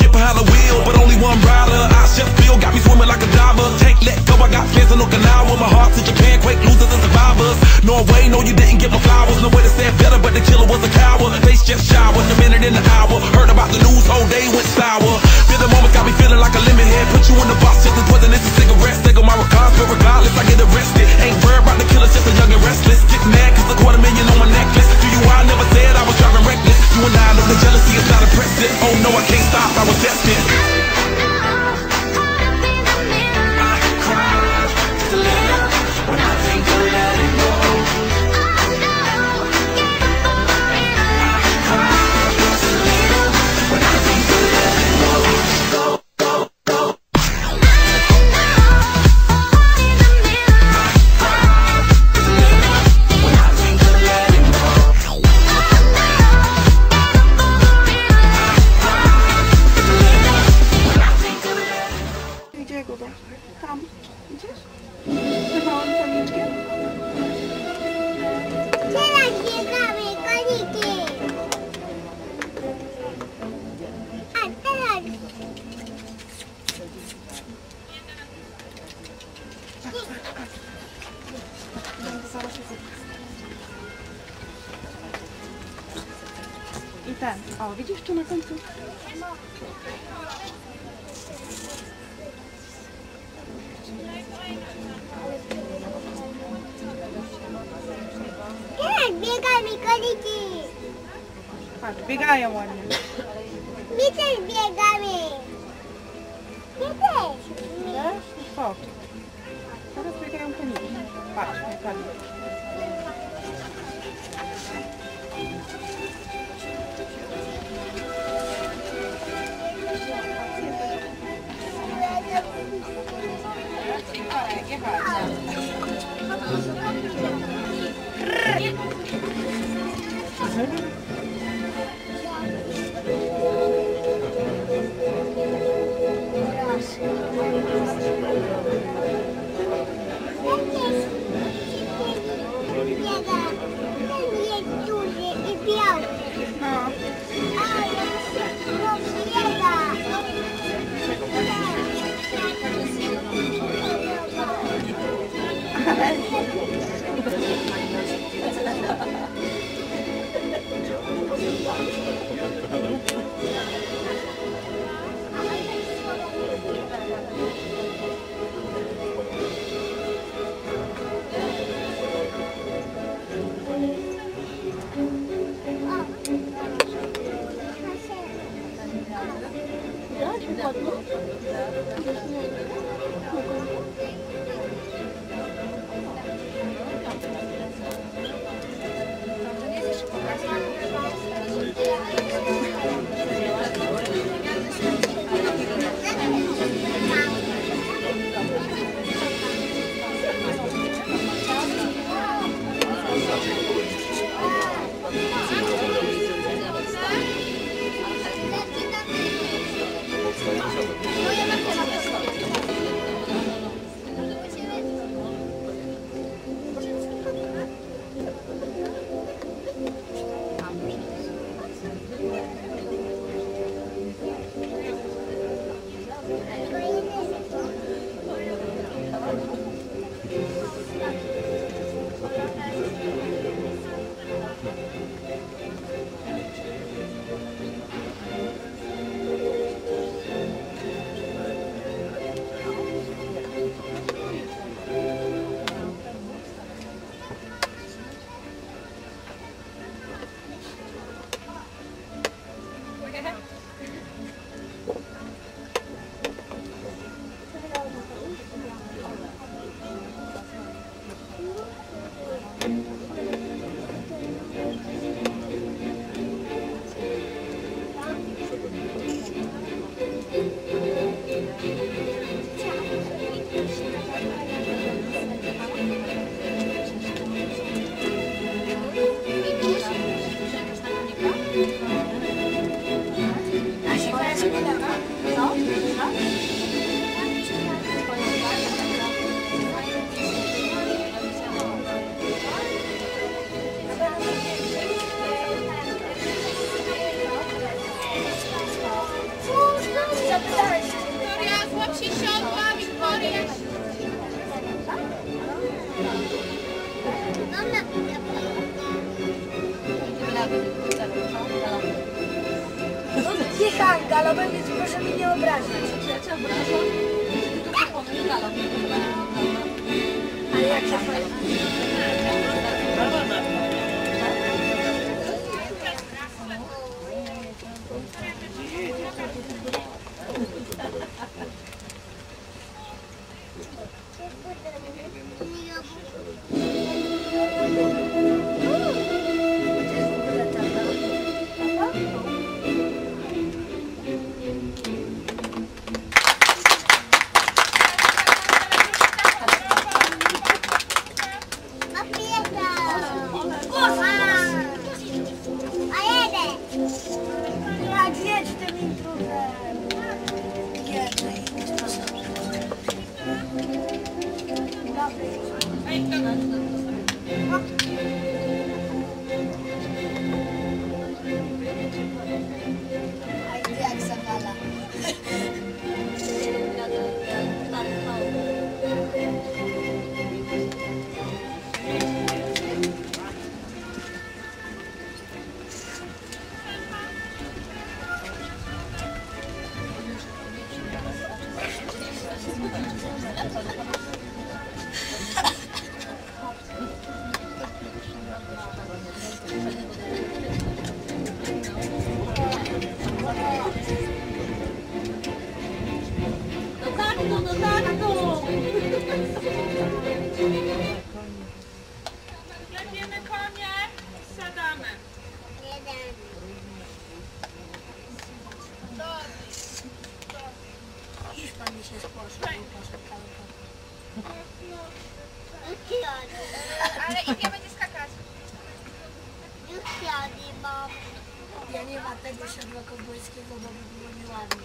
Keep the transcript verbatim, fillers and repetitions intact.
get behind the wheel, but only one rider. I just feel got me swimming like a diver. Take let go, I got plans in Okinawa. My heart to Japan, quake losers and survivors. Norway, no you didn't get my flowers. No way to say it better, but the killer was a coward. Face just showered, a minute in the hour. Heard about the news, whole day went sour. Feel the moments got me feeling like a lemon head. Put you in the box just as poison, it's a cigarette. Take on my regards, but regardless I get arrested. Ain't worried about the killer, just a young and restless. Get mad cause a quarter million on my necklace. Do you I never said I was driving reckless. You and I know the jealousy is not impressive. Oh no, I can't stop, I was destined. Tam, idziesz? Z małym paniczkiem? Teraz biegamy, koniki! A teraz... I ten, o widzisz tu na końcu? Teraz biegamy, koniki! Patrz, biegają ładnie. My też biegamy! My też! Wiesz? O, teraz biegają koniki. Patrz, jak ładnie. Yeah. tak, galopem, więc proszę mnie nie obrażać. Ja cię obrażam. Tylko zapomnij galop. Ale jak się fajnie. Jak jedź tym intruzem. Jedę i nie sposób. A ty jak zawala. Do kartu, do kartu! Jedziemy konie, siadamy. Już pan mi się spłoszył. Poszedł galopem. Ale Iwia będzie skakać. Już siadaj, bo Ja nie ma tego siodła kowbojskiego, bo by było nieładnie.